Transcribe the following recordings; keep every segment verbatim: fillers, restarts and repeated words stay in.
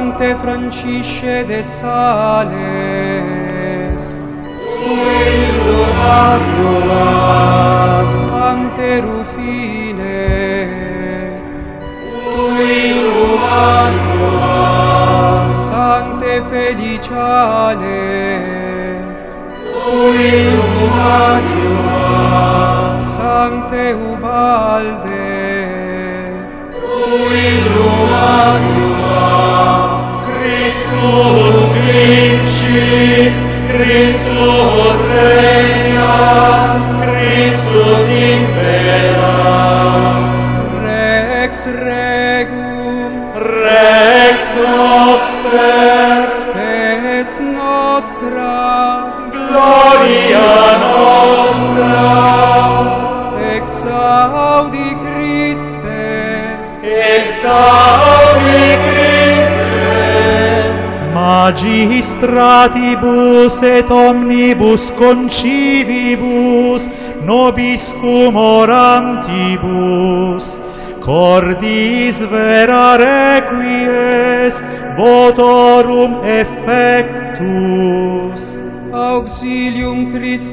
Sancte Francisce de Sales, Illuminat, Sancte Rufine, Illuminat, Sancte Feliciane, Illuminat, Sancte Ubalde, Illuminat, Christus vincit, Christus regnat, Christus imperat. Rex Regum, Rex noster, Spes Nostra, gloria nostra, exaudi Christe, exaudi Christe. Magistratibus et omnibus concivibus nobiscum orantibus cordis vera requies votorum effectus auxilium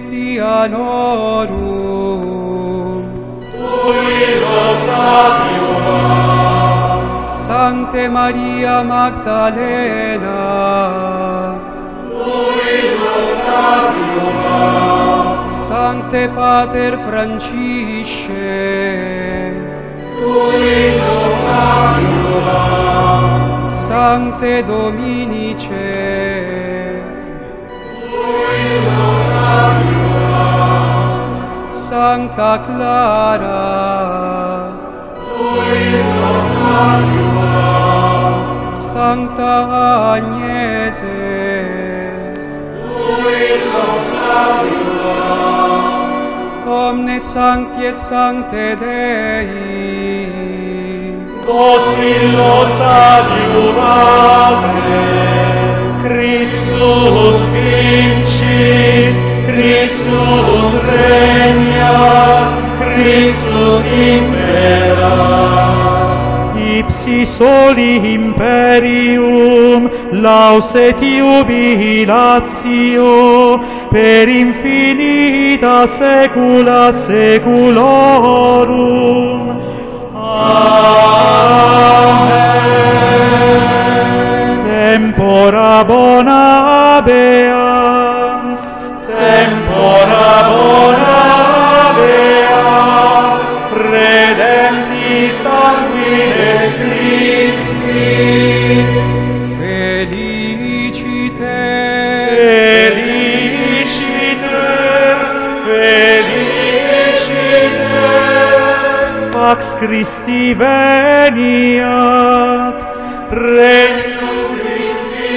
Christianorum, Tui lo sapium, Sancte Maria Magdalena, Tui lo sapium, Sancte Pater Francisce, Tui lo sapium, Sancte Dominice, Tui lo sapium, Sancta Clara, Tui lo sapium, Sancta Agnese, Tui lo sapium, omnes sancti et sancte Dei, Vos illos adiuvate, Christus vincit, Christus regnat, Christus imperat. ipsi soli imperium laus et jubilatio per infinita saecula saeculorum. Amen. Tempora bona habeant, Tempora bona habeant, redempti sanguine Christi. Feliciter, Feliciter, feliciter, pax Christi veniat, regnum Christi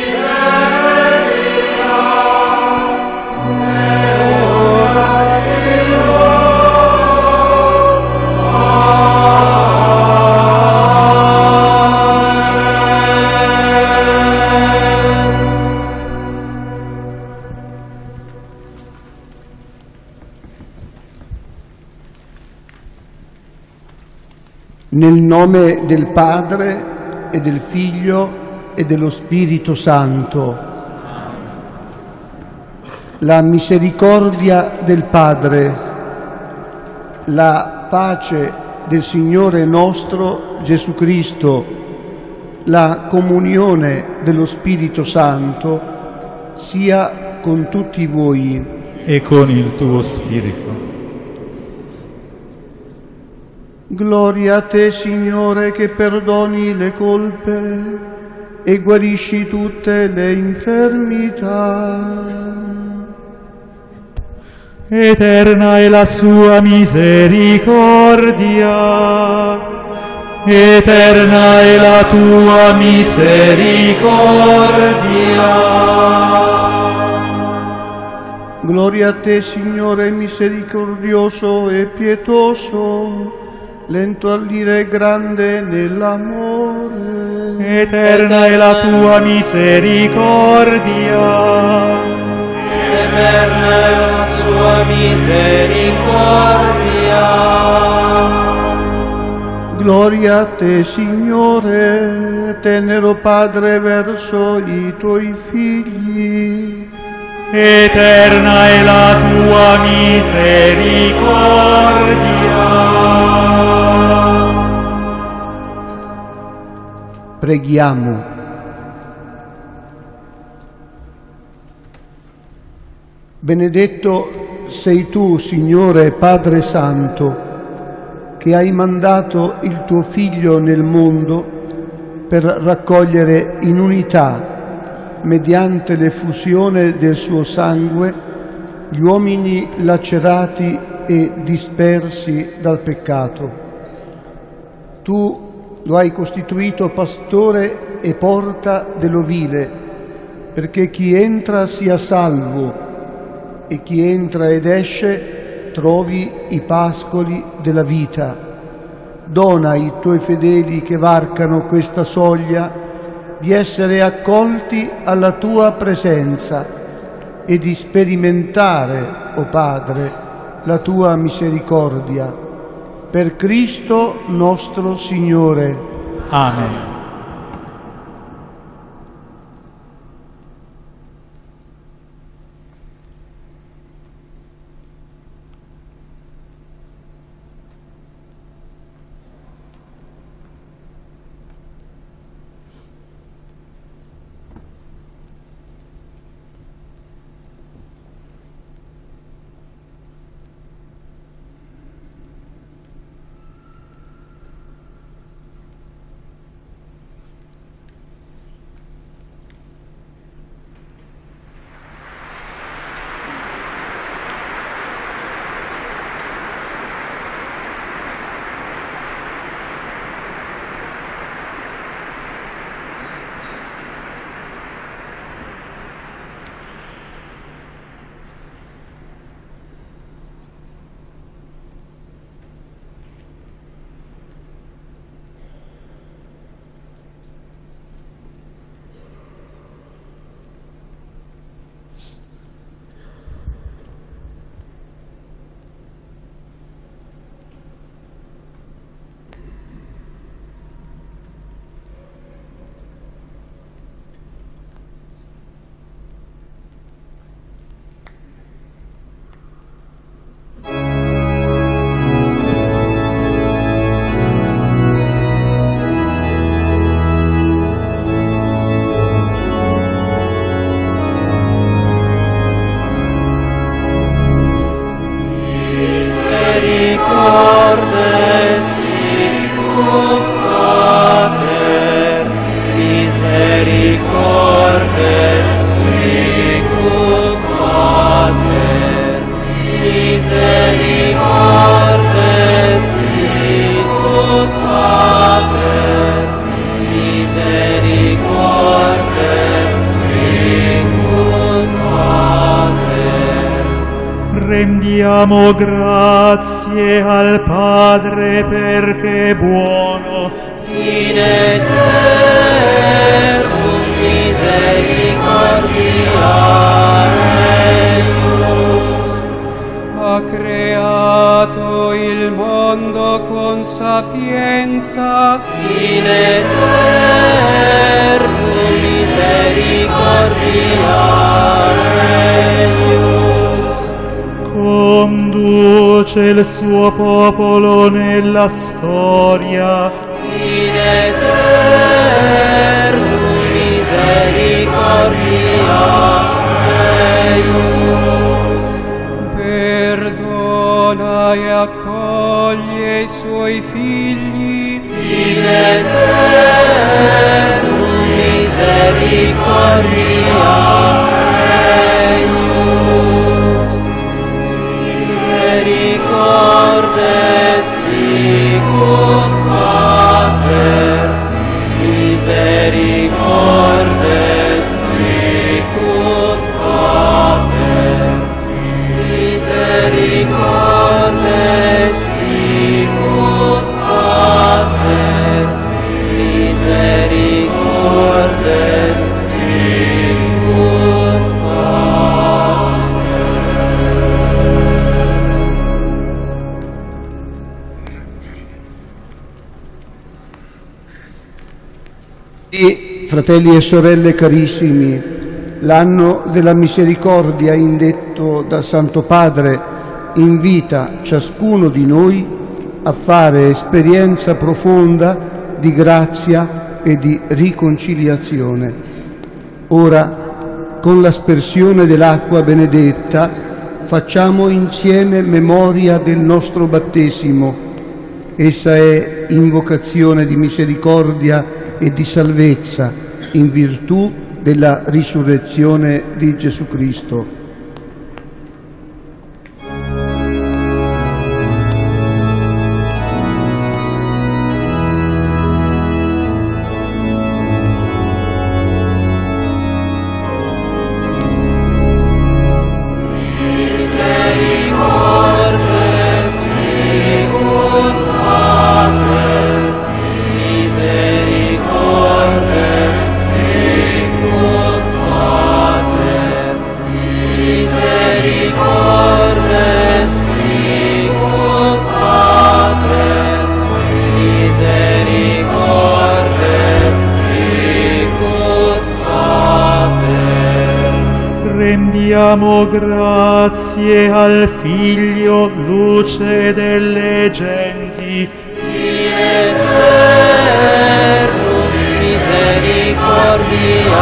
veniat, Nel nome del Padre e del Figlio e dello Spirito Santo. La misericordia del Padre, la pace del Signore nostro Gesù Cristo, la comunione dello Spirito Santo sia con tutti voi. e con il tuo spirito. Gloria a te, Signore, che perdoni le colpe e guarisci tutte le infermità. Eterna è la sua misericordia, eterna è la tua misericordia. Gloria a te, Signore, misericordioso e pietoso, lento al dire e grande nell'amore. Eterna è la tua misericordia, eterna è la sua misericordia. Gloria a te, Signore, tenero Padre verso i tuoi figli. Eterna è la tua misericordia. Preghiamo. Benedetto sei tu, Signore Padre Santo, che hai mandato il tuo Figlio nel mondo per raccogliere in unità, mediante l'effusione del suo sangue, gli uomini lacerati e dispersi dal peccato. Tu lo hai costituito pastore e porta dell'ovile, perché chi entra sia salvo e chi entra ed esce trovi i pascoli della vita. Dona ai tuoi fedeli che varcano questa soglia di essere accolti alla tua presenza e di sperimentare, o Padre, la tua misericordia. Per Cristo nostro Signore. Amen. Rendiamo grazie al Padre perché è buono, in eterno misericordia eius. Ha creato il mondo con sapienza, In eterno misericordia eius. conduce il suo popolo nella storia, In eterno misericordia eius. perdona e accoglie i suoi figli, In eterno misericordia eius. Misericordes sicut Pater, misericordes sicut Pater, misericordes sicut Pater, misericordes sicut Pater. E, fratelli e sorelle carissimi, l'anno della misericordia indetto da Santo Padre invita ciascuno di noi a fare esperienza profonda di grazia e di riconciliazione. Ora, con l'aspersione dell'acqua benedetta, facciamo insieme memoria del nostro battesimo. Essa è invocazione di misericordia e di salvezza in virtù della risurrezione di Gesù Cristo. Rendiamo grazie al Figlio, luce delle genti. Eterno misericordia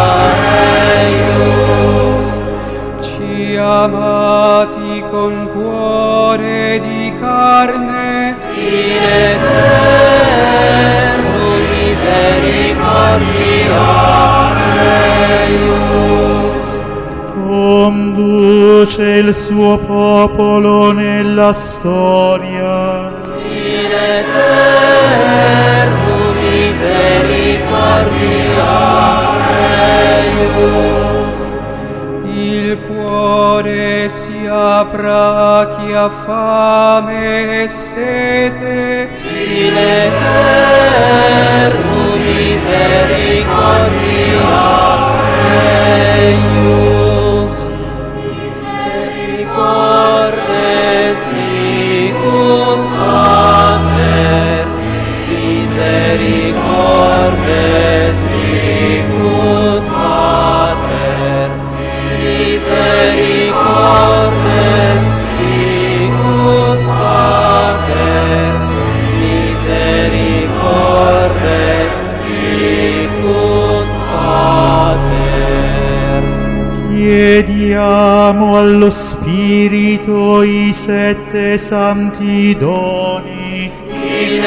eius. Ci amati con cuore di carne, In eterno misericordia eius. Conduce il suo popolo nella storia. In eterno misericordia eius. il cuore si apra a chi ha fame e sete. In eterno misericordia eius. Misericordes sicut Pater, misericordes sicut Pater, misericordes sicut Pater, misericordes sicut Pater. Chiediamo allo Spirito i sette santi doni. In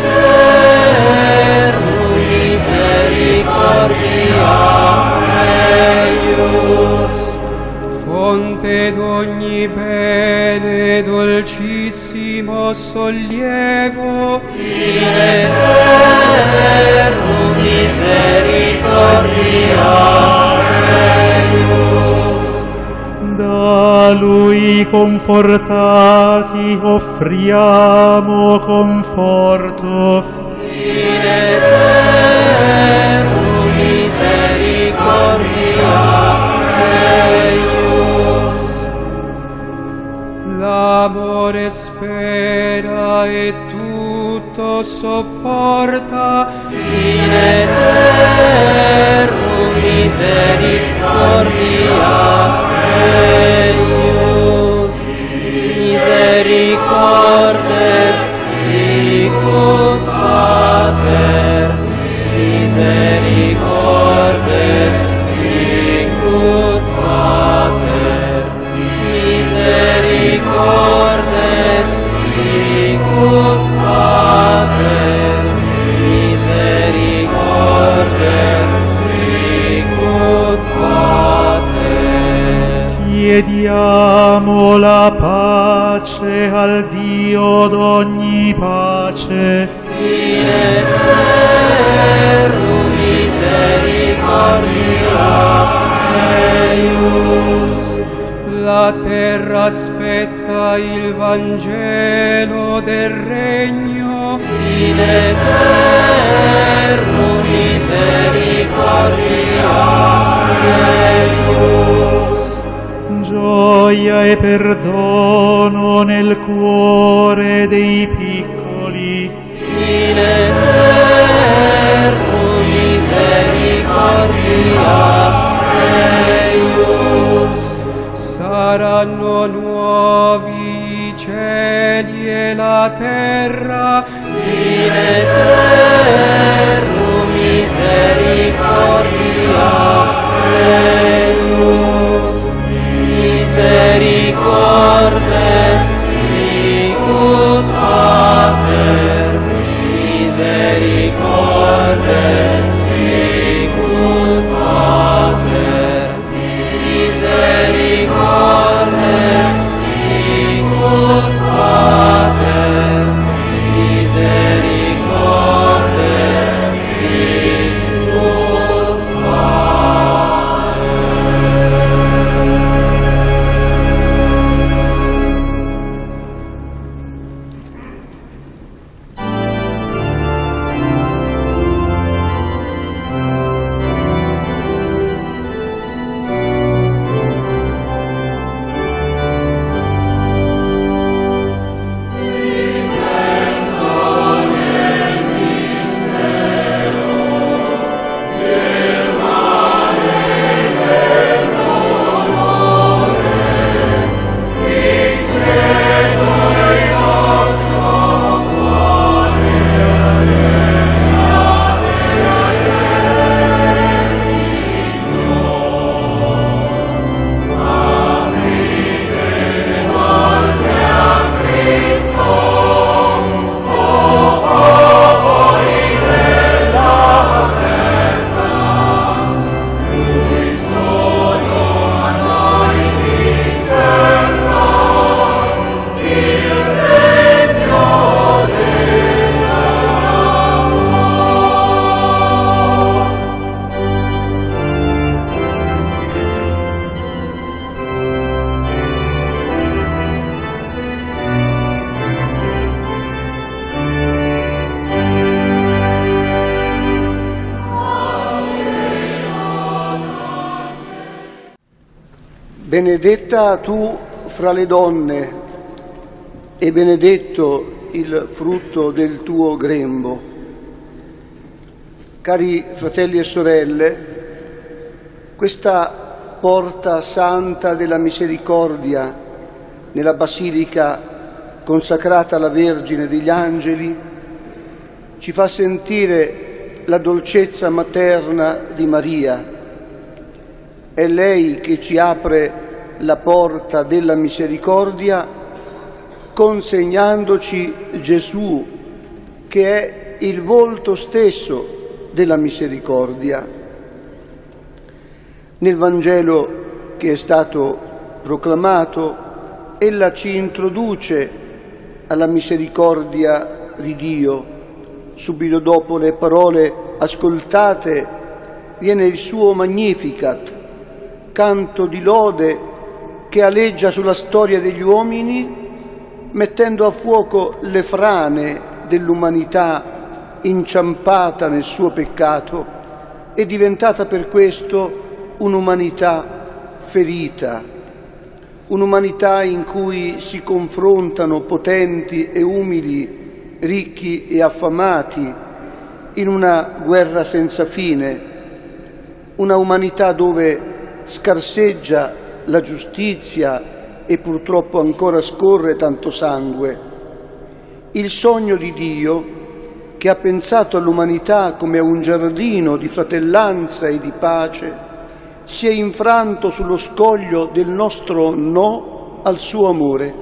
eterno misericordia eius. Fonte d'ogni bene, dolcissimo sollievo. In eterno misericordia eius. Da Lui confortati offriamo conforto. In eterno misericordia eius. L'amore spera e tutto sopporta. In eterno misericordia eius. Misericordes sicut Pater, misericordes sicut Pater, misericordes sicut Pater, misericordes sicut Pater. Chiediamo la pace al Dio d'ogni pace. In eterno misericordia eius. La terra aspetta il Vangelo del Regno. In eterno misericordia eius. Gioia e perdono nel cuore dei piccoli. In eterno misericordia la terra, in eterno misericordia eius, misericordes sicut pater, misericordes sicut pater, misericordes sicut pater, misericordes sicut pater. Benedetta tu fra le donne e benedetto il frutto del tuo grembo. Cari fratelli e sorelle, questa porta santa della misericordia nella basilica consacrata alla Vergine degli Angeli ci fa sentire la dolcezza materna di Maria. È lei che ci apre la porta della misericordia consegnandoci Gesù, che è il volto stesso della misericordia. Nel Vangelo che è stato proclamato, ella ci introduce alla misericordia di Dio. Subito dopo le parole ascoltate viene il suo Magnificat, canto di lode che aleggia sulla storia degli uomini, mettendo a fuoco le frane dell'umanità inciampata nel suo peccato e diventata per questo un'umanità ferita, un'umanità in cui si confrontano potenti e umili, ricchi e affamati, in una guerra senza fine, una umanità dove scarseggia la giustizia e purtroppo ancora scorre tanto sangue. Il sogno di Dio, che ha pensato all'umanità come a un giardino di fratellanza e di pace, si è infranto sullo scoglio del nostro no al suo amore.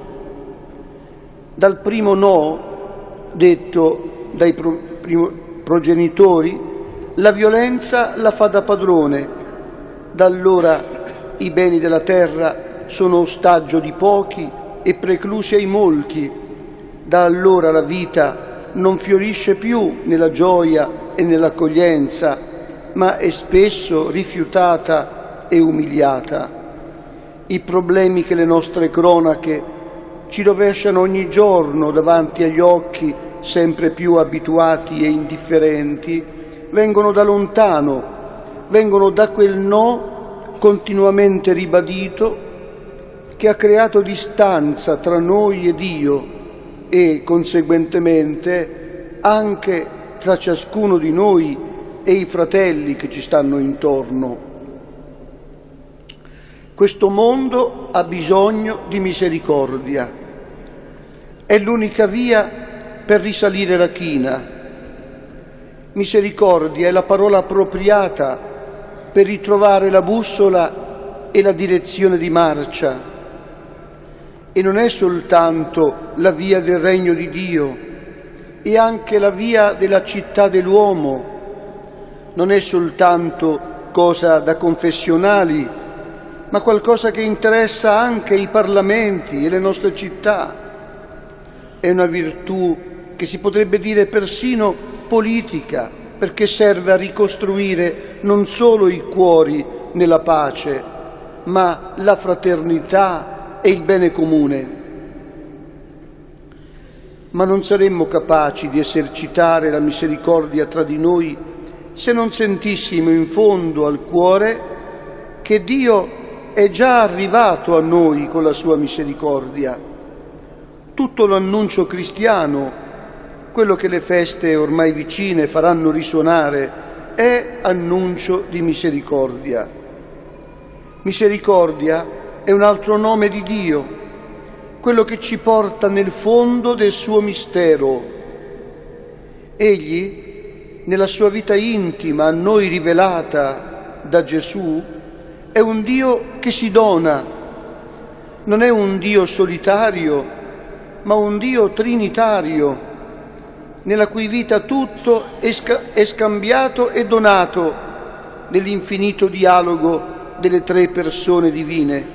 Dal primo no, detto dai pro- primo- progenitori, la violenza la fa da padrone. Da allora i beni della terra sono ostaggio di pochi e preclusi ai molti. Da allora la vita non fiorisce più nella gioia e nell'accoglienza, ma è spesso rifiutata e umiliata. I problemi che le nostre cronache ci rovesciano ogni giorno davanti agli occhi, sempre più abituati e indifferenti, vengono da lontano, vengono da quel no continuamente ribadito che ha creato distanza tra noi e Dio e, conseguentemente, anche tra ciascuno di noi e i fratelli che ci stanno intorno. Questo mondo ha bisogno di misericordia. È l'unica via per risalire la china. Misericordia è la parola appropriata per ritrovare la bussola e la direzione di marcia. E non è soltanto la via del regno di Dio, è anche la via della città dell'uomo. Non è soltanto cosa da confessionali, ma qualcosa che interessa anche i parlamenti e le nostre città. È una virtù che si potrebbe dire persino politica, perché serve a ricostruire non solo i cuori nella pace, ma la fraternità e il bene comune. Ma non saremmo capaci di esercitare la misericordia tra di noi se non sentissimo in fondo al cuore che Dio è già arrivato a noi con la sua misericordia. Tutto l'annuncio cristiano, quello che le feste ormai vicine faranno risuonare, è annuncio di misericordia. Misericordia è un altro nome di Dio, quello che ci porta nel fondo del suo mistero. Egli, nella sua vita intima a noi rivelata da Gesù, è un Dio che si dona. Non è un Dio solitario, ma un Dio trinitario, nella cui vita tutto è, sca- è scambiato e donato nell'infinito dialogo delle tre persone divine.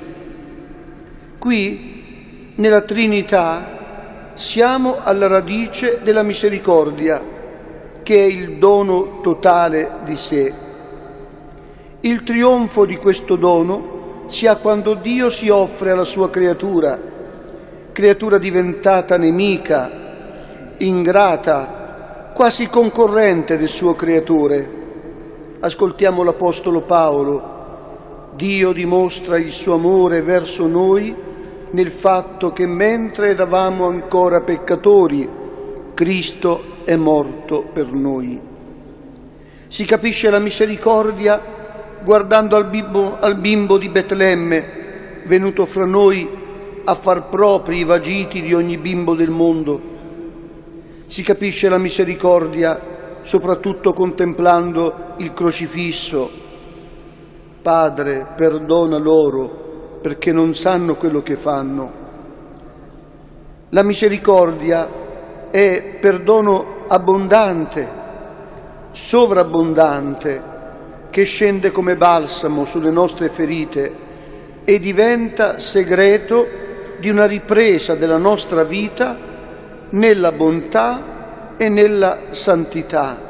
Qui, nella Trinità, siamo alla radice della misericordia, che è il dono totale di sé. Il trionfo di questo dono si ha quando Dio si offre alla sua creatura, creatura diventata nemica, ingrata, quasi concorrente del suo creatore. Ascoltiamo l'Apostolo Paolo. Dio dimostra il suo amore verso noi nel fatto che mentre eravamo ancora peccatori, Cristo è morto per noi. Si capisce la misericordia guardando al bimbo, al bimbo di Betlemme, venuto fra noi a far propri i vagiti di ogni bimbo del mondo. Si capisce la misericordia soprattutto contemplando il crocifisso. Padre, perdona loro, perché non sanno quello che fanno. La misericordia è perdono abbondante, sovrabbondante, che scende come balsamo sulle nostre ferite e diventa segreto di una ripresa della nostra vita nella bontà e nella santità.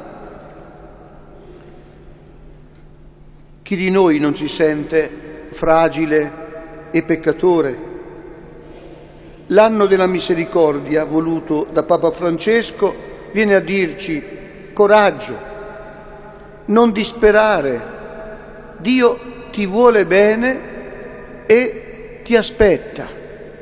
Chi di noi non si sente fragile e peccatore? L'anno della misericordia, voluto da Papa Francesco, viene a dirci: coraggio, non disperare, Dio ti vuole bene e ti aspetta.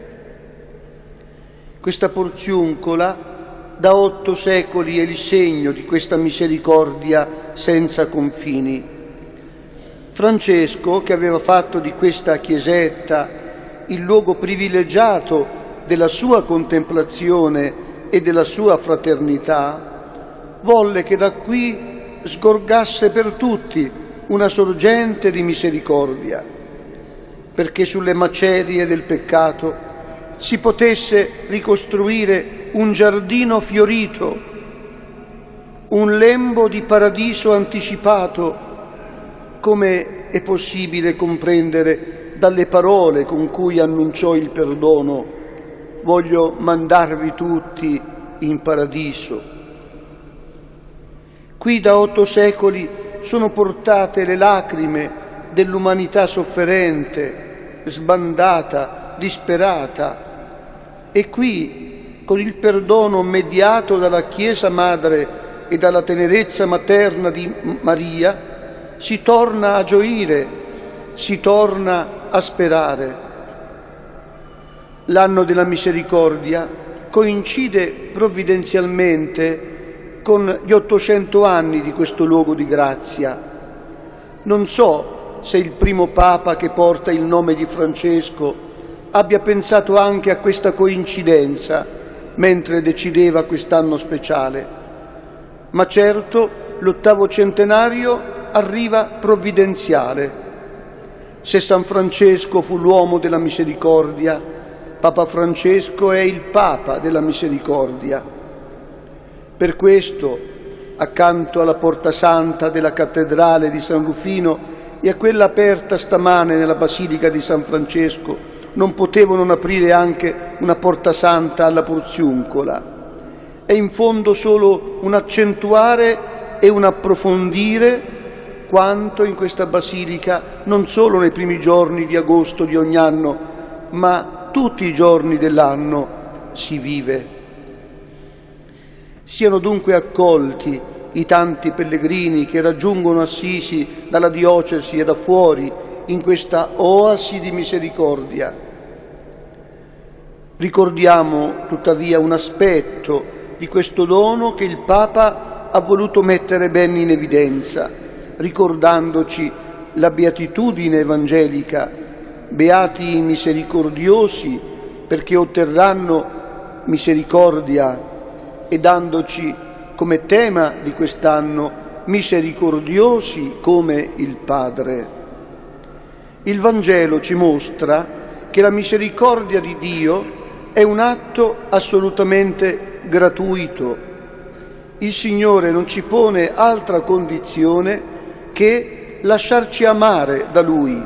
Questa porziuncola da otto secoli è il segno di questa misericordia senza confini. Francesco, che aveva fatto di questa chiesetta il luogo privilegiato della sua contemplazione e della sua fraternità, volle che da qui sgorgasse per tutti una sorgente di misericordia, perché sulle macerie del peccato si potesse ricostruire un giardino fiorito, un lembo di paradiso anticipato, come è possibile comprendere dalle parole con cui annunciò il perdono: voglio mandarvi tutti in paradiso. Qui da otto secoli sono portate le lacrime dell'umanità sofferente, sbandata, disperata, e qui, con il perdono mediato dalla Chiesa Madre e dalla tenerezza materna di Maria, si torna a gioire, si torna a sperare. L'anno della misericordia coincide provvidenzialmente con gli ottocento anni di questo luogo di grazia. Non so se il primo Papa che porta il nome di Francesco abbia pensato anche a questa coincidenza mentre decideva quest'anno speciale. Ma certo l'ottavo centenario arriva provvidenziale. Se San Francesco fu l'uomo della misericordia, Papa Francesco è il Papa della misericordia. Per questo, accanto alla porta santa della cattedrale di San Rufino e a quella aperta stamane nella Basilica di San Francesco, non potevo non aprire anche una porta santa alla Porziuncola. È in fondo solo un accentuare e un approfondire quanto in questa Basilica, non solo nei primi giorni di agosto di ogni anno, ma tutti i giorni dell'anno si vive. Siano dunque accolti i tanti pellegrini che raggiungono Assisi dalla diocesi e da fuori in questa oasi di misericordia. Ricordiamo tuttavia un aspetto di questo dono che il Papa ha voluto mettere ben in evidenza, ricordandoci la beatitudine evangelica: beati i misericordiosi, perché otterranno misericordia, e dandoci come tema di quest'anno misericordiosi come il Padre. Il Vangelo ci mostra che la misericordia di Dio è un atto assolutamente gratuito. Il Signore non ci pone altra condizione che lasciarci amare da Lui,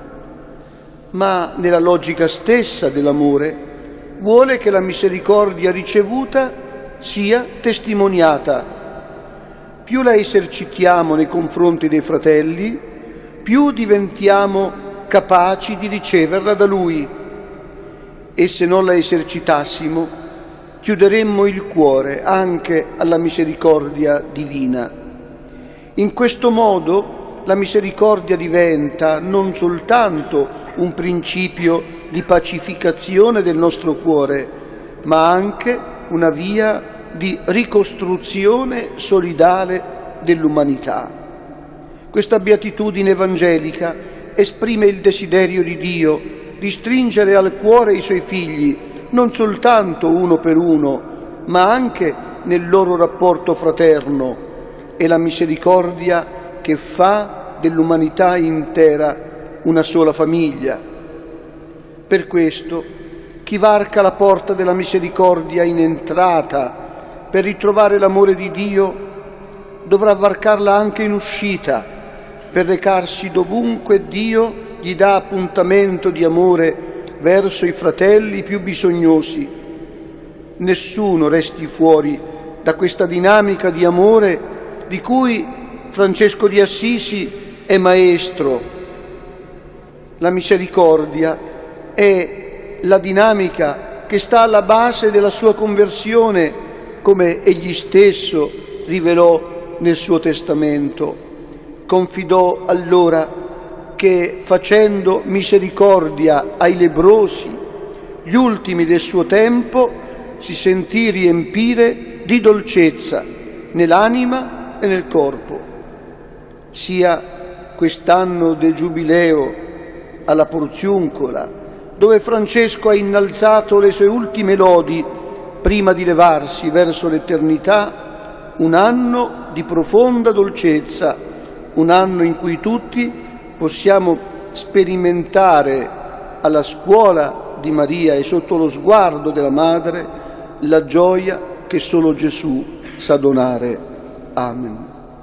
ma nella logica stessa dell'amore vuole che la misericordia ricevuta sia testimoniata. Più la esercitiamo nei confronti dei fratelli, più diventiamo capaci di riceverla da Lui, e se non la esercitassimo chiuderemmo il cuore anche alla misericordia divina. In questo modo la misericordia diventa non soltanto un principio di pacificazione del nostro cuore, ma anche una via di ricostruzione solidale dell'umanità. Questa beatitudine evangelica esprime il desiderio di Dio di stringere al cuore i Suoi figli, non soltanto uno per uno, ma anche nel loro rapporto fraterno, e la misericordia che fa dell'umanità intera una sola famiglia. Per questo, chi varca la porta della misericordia in entrata per ritrovare l'amore di Dio dovrà varcarla anche in uscita per recarsi dovunque Dio gli dà appuntamento di amore verso i fratelli più bisognosi. Nessuno resti fuori da questa dinamica di amore di cui Francesco di Assisi è maestro. La misericordia è la dinamica che sta alla base della sua conversione, come egli stesso rivelò nel suo testamento. Confidò allora che, facendo misericordia ai lebbrosi, gli ultimi del suo tempo, si sentì riempire di dolcezza nell'anima e nel corpo. Sia quest'anno del Giubileo alla Porziuncola, dove Francesco ha innalzato le sue ultime lodi prima di levarsi verso l'eternità, un anno di profonda dolcezza, un anno in cui tutti possiamo sperimentare alla scuola di Maria e sotto lo sguardo della Madre la gioia che solo Gesù sa donare. Amen.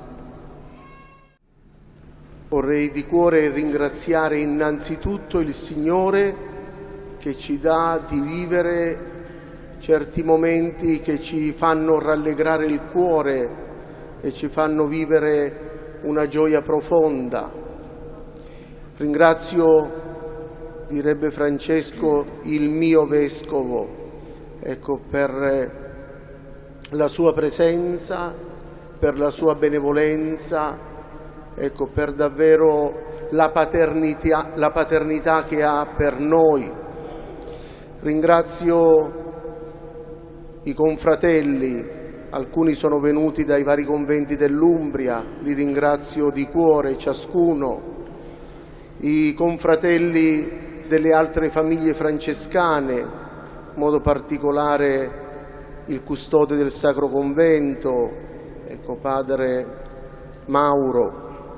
Vorrei di cuore ringraziare innanzitutto il Signore che ci dà di vivere certi momenti che ci fanno rallegrare il cuore e ci fanno vivere una gioia profonda. Ringrazio, direbbe Francesco, il mio Vescovo, ecco, per la sua presenza, per la sua benevolenza, ecco, per davvero la paternità, la paternità che ha per noi. Ringrazio i confratelli, alcuni sono venuti dai vari conventi dell'Umbria, li ringrazio di cuore ciascuno, i confratelli delle altre famiglie francescane, in modo particolare il custode del Sacro Convento, ecco, Padre Mauro.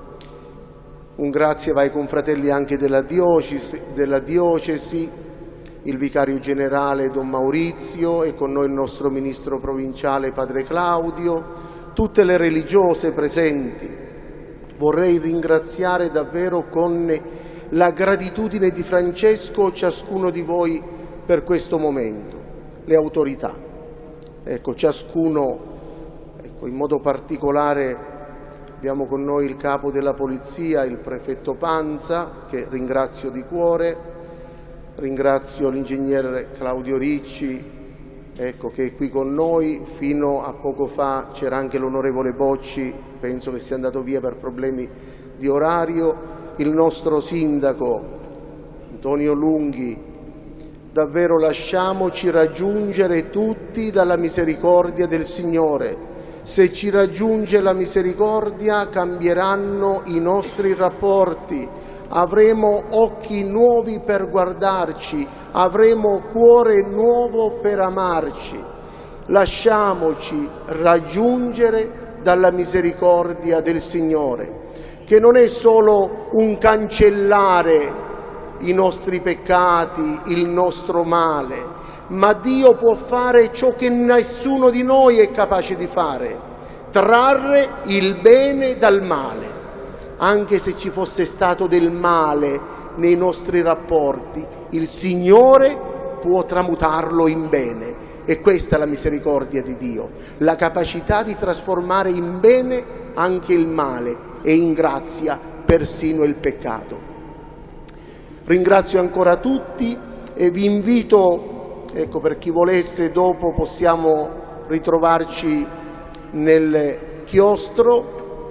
Un grazie va ai confratelli anche della diocesi, della diocesi, il vicario generale Don Maurizio e con noi il nostro ministro provinciale Padre Claudio, tutte le religiose presenti. Vorrei ringraziare davvero con la gratitudine di Francesco ciascuno di voi per questo momento, le autorità. Ecco, ciascuno, ecco, in modo particolare abbiamo con noi il capo della polizia, il prefetto Panza, che ringrazio di cuore, ringrazio l'ingegnere Claudio Ricci, ecco, che è qui con noi. Fino a poco fa c'era anche l'onorevole Bocci, penso che sia andato via per problemi di orario, il nostro sindaco Antonio Lunghi. Davvero lasciamoci raggiungere tutti dalla misericordia del Signore. Se ci raggiunge la misericordia cambieranno i nostri rapporti, avremo occhi nuovi per guardarci, avremo cuore nuovo per amarci. Lasciamoci raggiungere dalla misericordia del Signore, che non è solo un cancellare i nostri peccati, il nostro male, ma Dio può fare ciò che nessuno di noi è capace di fare, trarre il bene dal male. Anche se ci fosse stato del male nei nostri rapporti, il Signore può tramutarlo in bene. E questa è la misericordia di Dio, la capacità di trasformare in bene anche il male e in grazia persino il peccato. Ringrazio ancora tutti e vi invito, ecco, per chi volesse, dopo possiamo ritrovarci nel chiostro,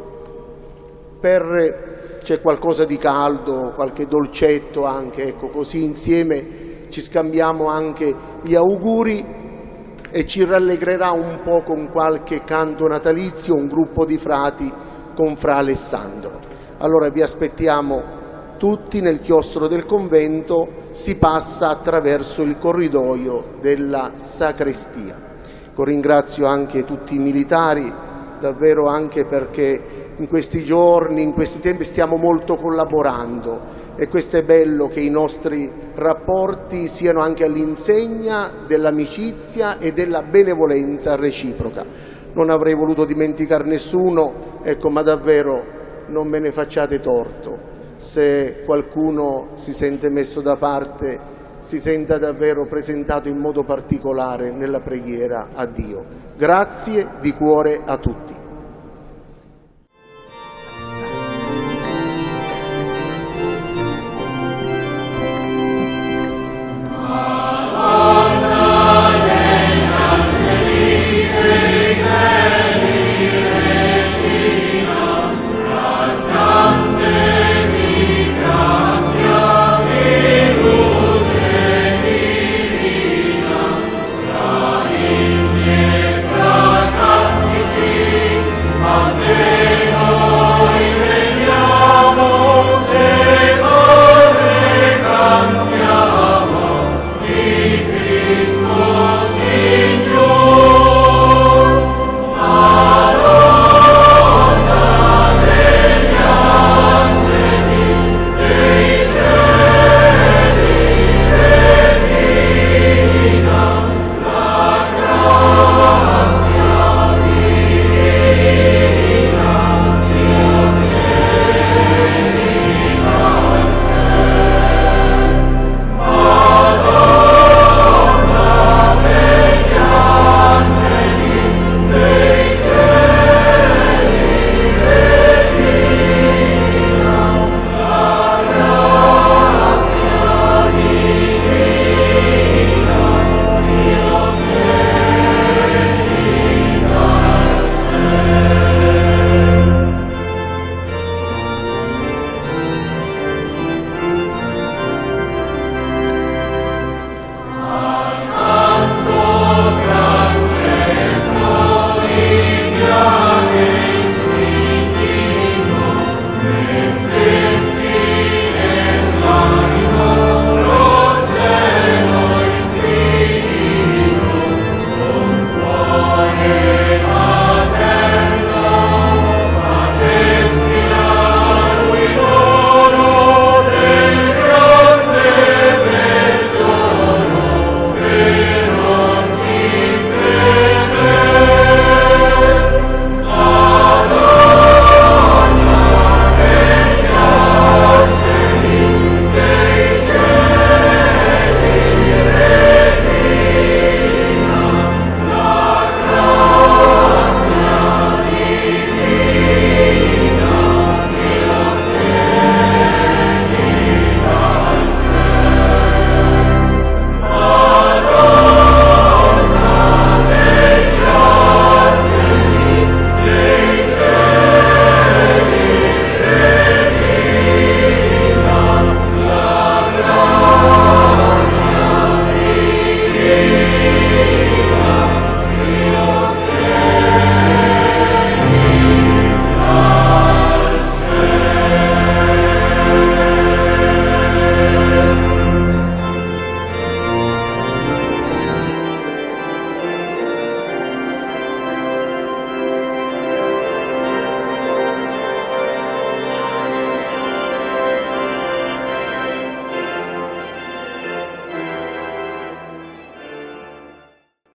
per c'è qualcosa di caldo, qualche dolcetto anche, ecco, così insieme ci scambiamo anche gli auguri e ci rallegrerà un po' con qualche canto natalizio un gruppo di frati con Fra Alessandro. Allora vi aspettiamo tutti nel chiostro del convento, si passa attraverso il corridoio della sacrestia. Ringrazio anche tutti i militari, davvero, anche perché in questi giorni, in questi tempi stiamo molto collaborando e questo è bello, che i nostri rapporti siano anche all'insegna dell'amicizia e della benevolenza reciproca. Non avrei voluto dimenticare nessuno, ecco, ma davvero non me ne facciate torto. Se qualcuno si sente messo da parte, si senta davvero presentato in modo particolare nella preghiera a Dio. Grazie di cuore a tutti.